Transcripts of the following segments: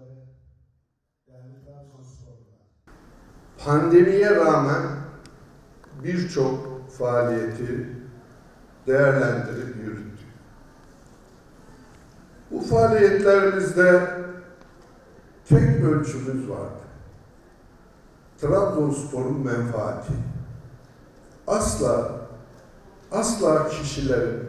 Pandemiye rağmen birçok faaliyeti değerlendirip yürüttük. Bu faaliyetlerimizde tek ölçümüz vardı. Trabzonspor'un menfaati. Asla kişilerin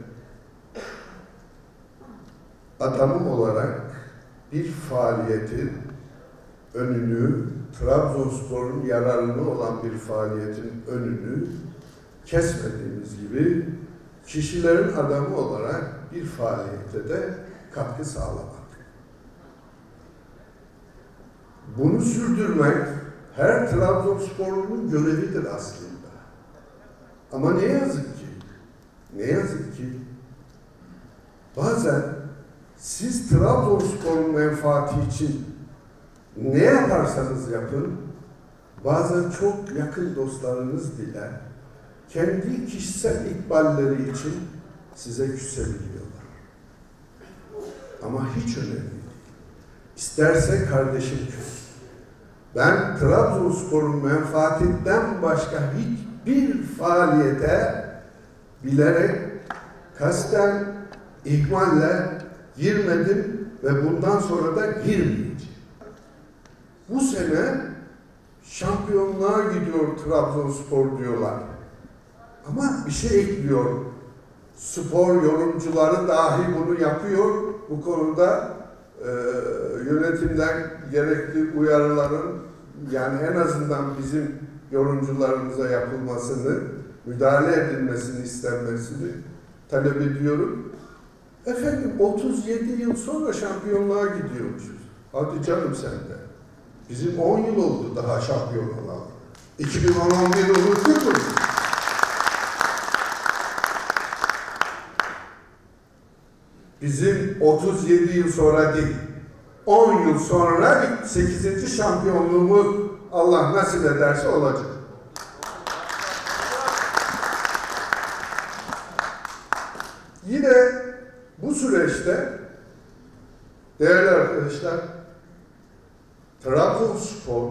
adamım olarak bir faaliyetin önünü, Trabzonspor'un yararına olan bir faaliyetin önünü kesmediğimiz gibi kişilerin adamı olarak bir faaliyete de katkı sağlamak. Bunu sürdürmek her Trabzonsporlunun görevidir aslında. Ama ne yazık ki bazen siz Trabzonspor'un menfaati için ne yaparsanız yapın, bazen çok yakın dostlarınız bile kendi kişisel ikballeri için size küsebiliyorlar. Ama hiç önemli değil. İsterse kardeşim küs. Ben Trabzonspor'un menfaatinden başka hiçbir faaliyete bilerek, kasten, ihmalle girmedim ve bundan sonra da girmeyeceğim. Bu sene şampiyonluğa gidiyor Trabzonspor diyorlar. Ama bir şey ekliyor. Spor yorumcuları dahi bunu yapıyor. Bu konuda yönetimden gerekli uyarıların, yani en azından bizim yorumcularımıza yapılmasını, müdahale edilmesini, istenmesini talep ediyorum. Efendim 37 yıl sonra şampiyonluğa gidiyormuşuz. Hadi canım sen de. Bizim 10 yıl oldu daha şampiyon olalım. 2011'i unuttuk mu? Bizim 37 yıl sonra değil, 10 yıl sonra 8. şampiyonluğumuz Allah nasip ederse olacak. Yine bu süreçte değerli arkadaşlar, Trabzonspor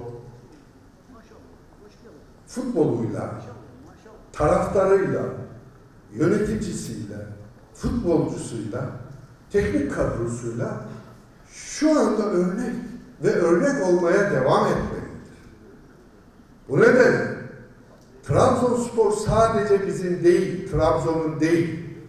futboluyla, taraftarıyla, yöneticisiyle, futbolcusuyla, teknik kadrosuyla şu anda örnek ve örnek olmaya devam etmelidir. Bu nedenle Trabzonspor sadece bizim değil, Trabzon'un değil,